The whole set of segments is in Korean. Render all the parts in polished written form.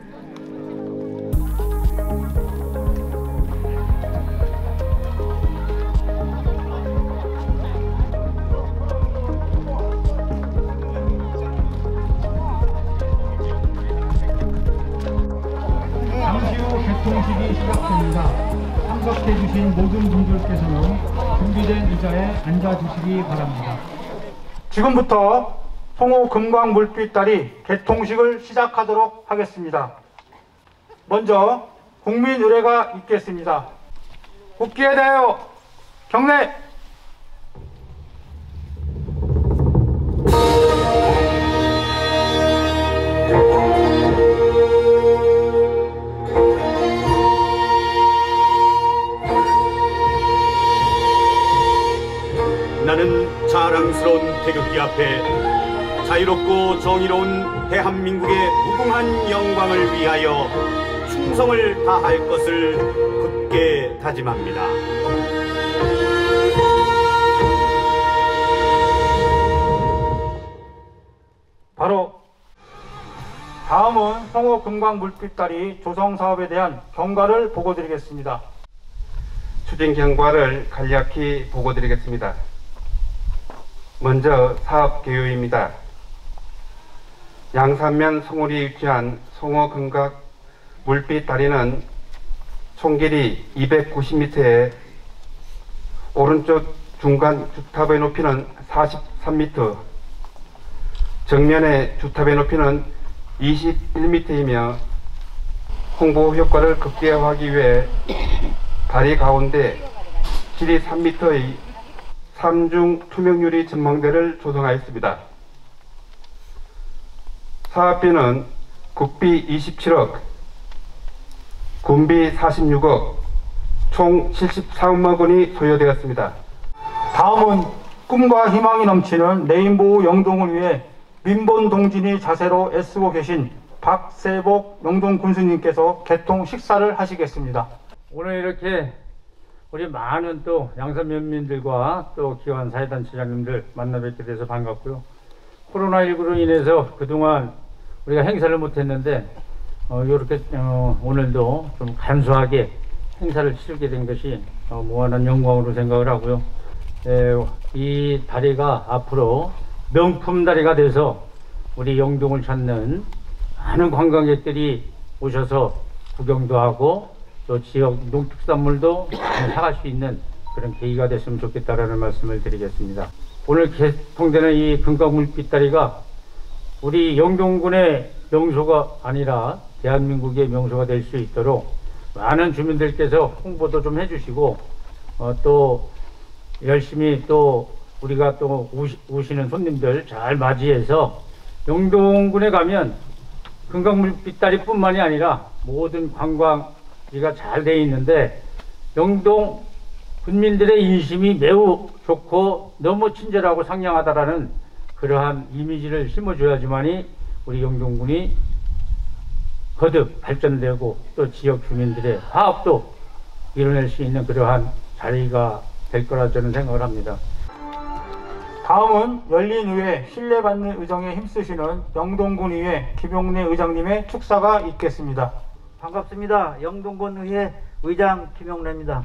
잠시 후 개통식이 시작됩니다. 참석해주신 모든 분들께서는 준비된 의자에 앉아주시기 바랍니다. 지금부터 송호 금강 물빛다리 개통식을 시작하도록 하겠습니다. 먼저 국민 의례가 있겠습니다. 국기에 대하여 경례! 나는 자랑스러운 태극기 앞에 자유롭고 정의로운 대한민국의 무궁한 영광을 위하여 충성을 다할 것을 굳게 다짐합니다. 바로 다음은 송호 금강 물빛다리 조성 사업에 대한 경과를 보고드리겠습니다. 추진 경과를 간략히 보고드리겠습니다. 먼저 사업 개요입니다. 양산면 송홀이 위치한 송호 금강 물빛 다리는 총 길이 290m에 오른쪽 중간 주탑의 높이는 43m, 정면의 주탑의 높이는 21m이며 홍보 효과를 극대화하기 위해 다리 가운데 길이 3m의 3중 투명 유리 전망대를 조성하였습니다. 사업비는 국비 27억, 군비 46억, 총 74억 원이 소요되었습니다. 다음은 꿈과 희망이 넘치는 레인보우 영동을 위해 민본동진의 자세로 애쓰고 계신 박세복 영동군수님께서 개통 식사를 하시겠습니다. 오늘 이렇게 우리 많은 또 양산면민들과 또 기관 사회단체장님들 만나 뵙게 돼서 반갑고요. 코로나19로 인해서 그동안 우리가 행사를 못했는데 이렇게 오늘도 좀 간소하게 행사를 치르게 된 것이 무한한 영광으로 생각을 하고요. 이 다리가 앞으로 명품 다리가 돼서 우리 영동을 찾는 많은 관광객들이 오셔서 구경도 하고 또 지역 농특산물도 사갈 수 있는 그런 계기가 됐으면 좋겠다라는 말씀을 드리겠습니다. 오늘 개통되는 이 금강물빛다리가 우리 영동군의 명소가 아니라 대한민국의 명소가 될 수 있도록 많은 주민들께서 홍보도 좀 해주시고 또 열심히 또 우리가 또 오시는 손님들 잘 맞이해서 영동군에 가면 금강물빛다리 뿐만이 아니라 모든 관광지가 잘 돼 있는데 영동 군민들의 인심이 매우 좋고 너무 친절하고 상냥하다라는 그러한 이미지를 심어줘야지만이 우리 영동군이 거듭 발전되고 또 지역 주민들의 화합도 이뤄낼 수 있는 그러한 자리가 될 거라 저는 생각을 합니다. 다음은 열린의회 신뢰받는 의정에 힘쓰시는 영동군의회 김용래 의장님의 축사가 있겠습니다. 반갑습니다. 영동군의회 의장 김용래입니다.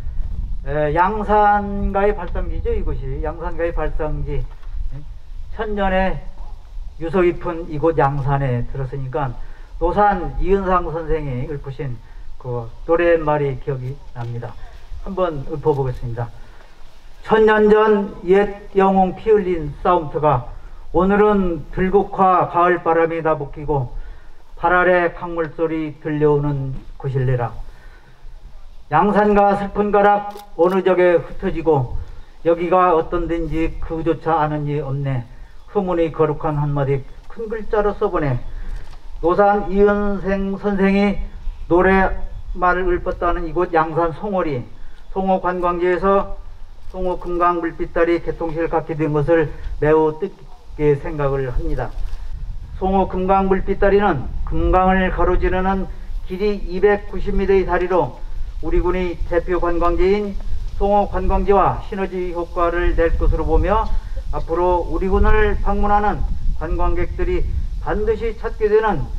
양산가의 발상지죠. 이곳이 양산가의 발상지. 천년의 유서 깊은 이곳 양산에 들었으니까 노산 이은상 선생이 읊으신 그 노랫말이 기억이 납니다. 한번 읊어보겠습니다. 천년 전 옛 영웅 피 흘린 싸움터가 오늘은 들국화 가을바람이 나부끼고 발 아래 강물소리 들려오는 곳일래라. 양산가 슬픈 가락 어느 적에 흩어지고 여기가 어떤 데인지 그조차 아는 이 없네. 흐문이 거룩한 한마디 큰 글자로 써보네. 노산 이은생 선생이 노래말을 읊었다는 이곳 양산 송월이 송호 관광지에서 송호 금강 물빛다리 개통식을 갖게 된 것을 매우 뜻깊게 생각을 합니다. 송호 금강 물빛다리는 금강을 가로지르는 길이 290m의 다리로 우리 군의 대표 관광지인 송호 관광지와 시너지 효과를 낼 것으로 보며 앞으로 우리 군을 방문하는 관광객들이 반드시 찾게 되는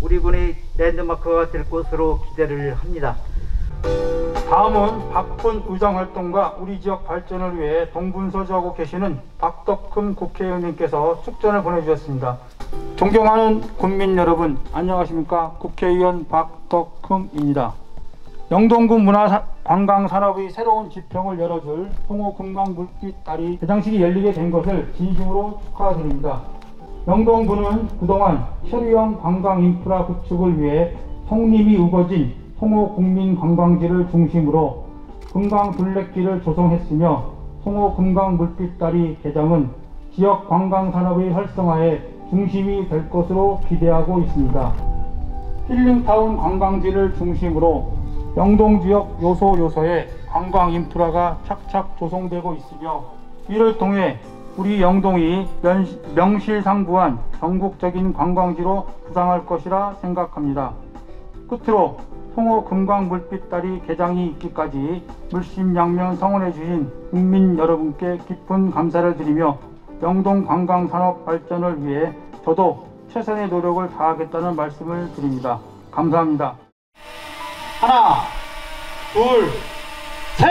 우리 군의 랜드마크가 될 것으로 기대를 합니다. 다음은 바쁜 의정 활동과 우리 지역 발전을 위해 동분서주하고 계시는 박덕흠 국회의원님께서 축전을 보내주셨습니다. 존경하는 국민 여러분, 안녕하십니까? 국회의원 박덕흠입니다. 영동군 문화관광산업의 새로운 지평을 열어줄 송호금강물빛다리 개장식이 열리게 된 것을 진심으로 축하드립니다. 영동군은 그동안 혈유형 관광 인프라 구축을 위해 송림이 우거진 송호국민관광지를 중심으로 금강둘레길을 조성했으며 송호금강물빛다리 개장은 지역 관광산업의 활성화에 중심이 될 것으로 기대하고 있습니다. 힐링타운 관광지를 중심으로 영동지역 요소요소에 관광 인프라가 착착 조성되고 있으며 이를 통해 우리 영동이 명실상부한 전국적인 관광지로 부상할 것이라 생각합니다. 끝으로 송호금강물빛다리 개장이 있기까지 물심양면 성원해 주신 국민 여러분께 깊은 감사를 드리며 영동 관광산업 발전을 위해 저도 최선의 노력을 다하겠다는 말씀을 드립니다. 감사합니다. 하나, 둘, 셋!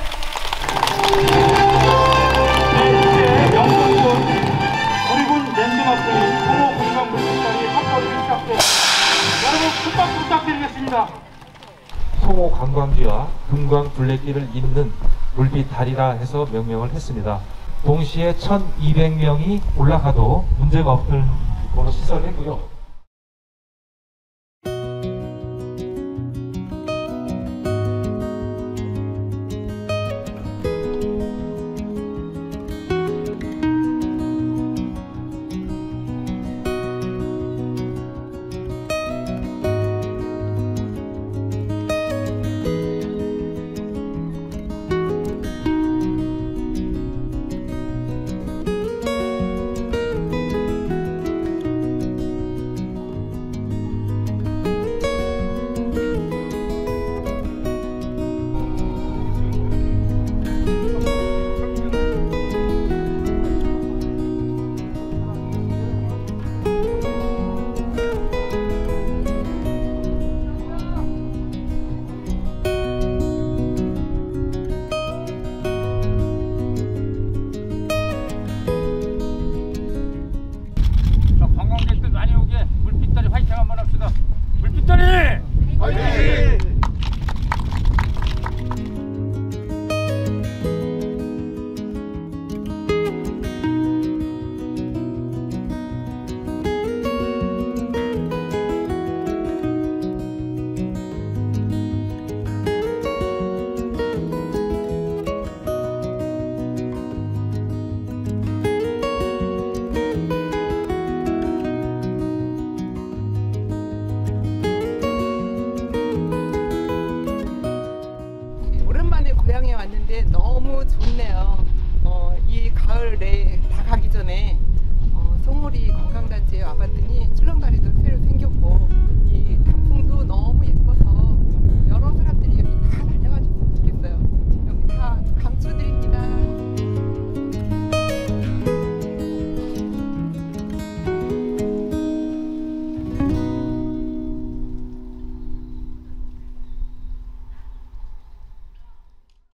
영동군 우리 군 랜드마크인 송호금강물빛다리 확보를 시작됩니다. 여러분 큰 박수 부탁드리겠습니다. 송호 관광지와 금강 둘레길을 잇는 물빛 다리라 해서 명명을 했습니다. 동시에 1200명이 올라가도 문제가 없는 곳으로 시설했고요. 관광객들 많이 오게 물빛다리 화이팅 한번 합시다. 물빛다리! 화이팅! 오랜만에 고향에 왔는데 너무 좋네요. 이 가을에 다 가기 전에 송오리 관광단지에 와봤더니 출렁다리도 새로 생겼고 이 단풍도 너무 예뻐서 여러 사람들이 여기 다 다녀가셨으면 좋겠어요. 여기 다 강추드립니다.